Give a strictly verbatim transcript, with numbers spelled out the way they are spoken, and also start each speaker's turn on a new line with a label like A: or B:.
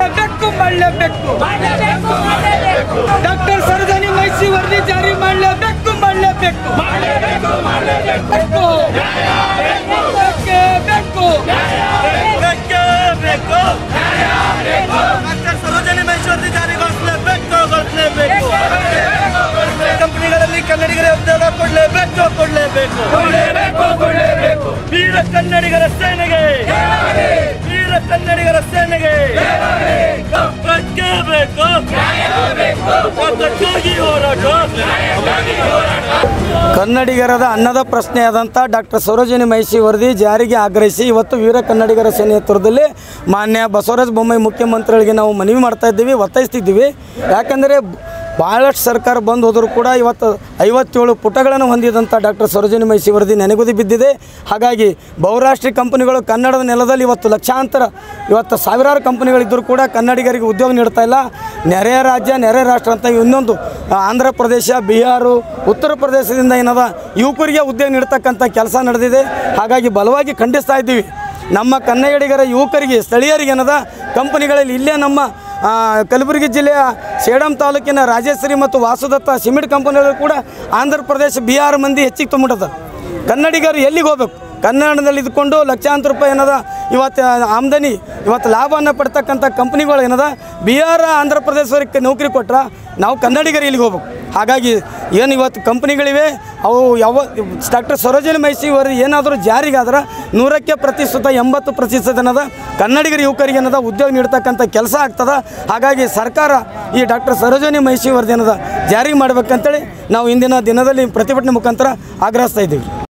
A: ಬೆಕ್ಕು ಮಾಡಲೇಬೇಕು. ಡಾಕ್ಟರ್ ಸರೋಜಿನಿ ಮಹಿಷಿ ವರದಿ ಜಾರಿ ಮಾಡಲೇಬೇಕು ಮಾಡಲೇಬೇಕು ಬೇಕು ಬೇಕು ಡಾಕ್ಟರ್ ಸರೋಜಿನಿ ಮಹಿಷಿ ವರದಿ ಜಾರಿಗೊಳಿಸಲೇಬೇಕು ಗೊಳಿಸಲೇಬೇಕು. ಕಂಪನಿಗಳಲ್ಲಿ ಕನ್ನಡಿಗರ ಉದ್ಯೋಗ ಕೊಡಲೇಬೇಕು ಕೊಡಲೇಬೇಕು ಕೊಡಲೇಬೇಕು. ವೀರ ಕನ್ನಡಿಗರ ಸೇನೆಗೆ ವೀರ ಕನ್ನಡಿಗರ ಸೇನೆಗೆ ಕನ್ನಡಿಗರದ ಅನ್ನದ ಪ್ರಶ್ನೆ ಆದಂಥ ಡಾಕ್ಟರ್ ಸರೋಜಿನಿ ಮಹಿಷಿ ವರದಿ ಜಾರಿಗೆ ಆಗ್ರಹಿಸಿ ಇವತ್ತು ವೀರ ಕನ್ನಡಿಗರ ಸೇನೆ ನೇತೃತ್ವದಲ್ಲಿ ಮಾನ್ಯ ಬಸವರಾಜ ಬೊಮ್ಮಾಯಿ ಮುಖ್ಯಮಂತ್ರಿಗಳಿಗೆ ನಾವು ಮನವಿ ಮಾಡ್ತಾ ಇದ್ದೀವಿ, ಒತ್ತಾಯಿಸ್ತಿದ್ದೀವಿ. ಯಾಕಂದರೆ ಭಾಳಷ್ಟು ಸರ್ಕಾರ ಬಂದು ಹೋದರೂ ಕೂಡ ಇವತ್ತು ಐವತ್ತೇಳು ಪುಟಗಳನ್ನು ಹೊಂದಿದಂಥ ಡಾಕ್ಟರ್ ಸರೋಜಿನಿ ಮಹಿಷಿ ವರದಿ ನೆನೆಗುದಿ ಬಿದ್ದಿದೆ. ಹಾಗಾಗಿ ಬಹುರಾಷ್ಟ್ರೀಯ ಕಂಪನಿಗಳು ಕನ್ನಡದ ನೆಲದಲ್ಲಿ ಇವತ್ತು ಲಕ್ಷಾಂತರ ಇವತ್ತು ಸಾವಿರಾರು ಕಂಪನಿಗಳಿದ್ದರೂ ಕೂಡ ಕನ್ನಡಿಗರಿಗೆ ಉದ್ಯೋಗ ನೀಡ್ತಾ ಇಲ್ಲ. ನೆರೆಯ ರಾಜ್ಯ ನೆರೆ ರಾಷ್ಟ್ರ ಅಂತ ಇನ್ನೊಂದು ಆಂಧ್ರ ಪ್ರದೇಶ, ಬಿಹಾರು, ಉತ್ತರ ಪ್ರದೇಶದಿಂದ ಏನದ ಯುವಕರಿಗೆ ಉದ್ಯೋಗ ನೀಡ್ತಕ್ಕಂಥ ಕೆಲಸ ನಡೆದಿದೆ. ಹಾಗಾಗಿ ಬಲವಾಗಿ ಖಂಡಿಸ್ತಾ ಇದ್ದೀವಿ. ನಮ್ಮ ಕನ್ನಡಿಗರ ಯುವಕರಿಗೆ ಸ್ಥಳೀಯರಿಗೆ ಏನದ ಕಂಪನಿಗಳಲ್ಲಿ ಇಲ್ಲೇ ನಮ್ಮ ಕಲಬುರಗಿ ಜಿಲ್ಲೆಯ ಸೇಡಂ ತಾಲೂಕಿನ ರಾಜೇಶ್ವರಿ ಮತ್ತು ವಾಸುದತ್ತ ಸಿಮೆಂಟ್ ಕಂಪನಿಗಳು ಕೂಡ ಆಂಧ್ರ ಪ್ರದೇಶ ಬಿಹಾರ ಮಂದಿ ಹೆಚ್ಚಿಗೆ ತುಂಬಿಟ್ಟದ. ಕನ್ನಡಿಗರು ಎಲ್ಲಿಗೆ ಹೋಗ್ಬೇಕು? ಕನ್ನಡದಲ್ಲಿ ಇದ್ಕೊಂಡು ಲಕ್ಷಾಂತರ ರೂಪಾಯಿ ಏನದ ಇವತ್ತು ಆಮದನಿ ಇವತ್ತು ಲಾಭವನ್ನು ಪಡ್ತಕ್ಕಂಥ ಕಂಪ್ನಿಗಳು ಏನದ ಬಿಹಾರ ಆಂಧ್ರ ಪ್ರದೇಶವರಿಗೆ ನೌಕರಿ ಕೊಟ್ರೆ ನಾವು ಕನ್ನಡಿಗರು ಇಲ್ಲಿಗೆ ಹೋಗ್ಬೇಕು. ಹಾಗಾಗಿ ಏನು ಇವತ್ತು ಕಂಪ್ನಿಗಳಿವೆ ಅವು ಯಾವ ಡಾಕ್ಟರ್ ಸರೋಜಿನಿ ಮಹಿಷಿ ವರದಿ ಏನಾದರೂ ಜಾರಿಗಾದ್ರೆ ನೂರಕ್ಕೆ ಪ್ರತಿಶತ ಎಂಬತ್ತು ಪ್ರತಿಶತ ಏನದ ಕನ್ನಡಿಗರ ಯುವಕರಿಗೆ ಏನದ ಉದ್ಯೋಗ ನೀಡ್ತಕ್ಕಂಥ ಕೆಲಸ ಆಗ್ತದೆ. ಹಾಗಾಗಿ ಸರ್ಕಾರ ಈ ಡಾಕ್ಟರ್ ಸರೋಜಿನಿ ಮಹಿಷಿ ವರದಿ ಏನದ ಜಾರಿ ಮಾಡಬೇಕಂತೇಳಿ ನಾವು ಇಂದಿನ ದಿನದಲ್ಲಿ ಪ್ರತಿಭಟನೆ ಮುಖಾಂತರ ಆಗ್ರಹಿಸ್ತಾ ಇದ್ದೀವಿ.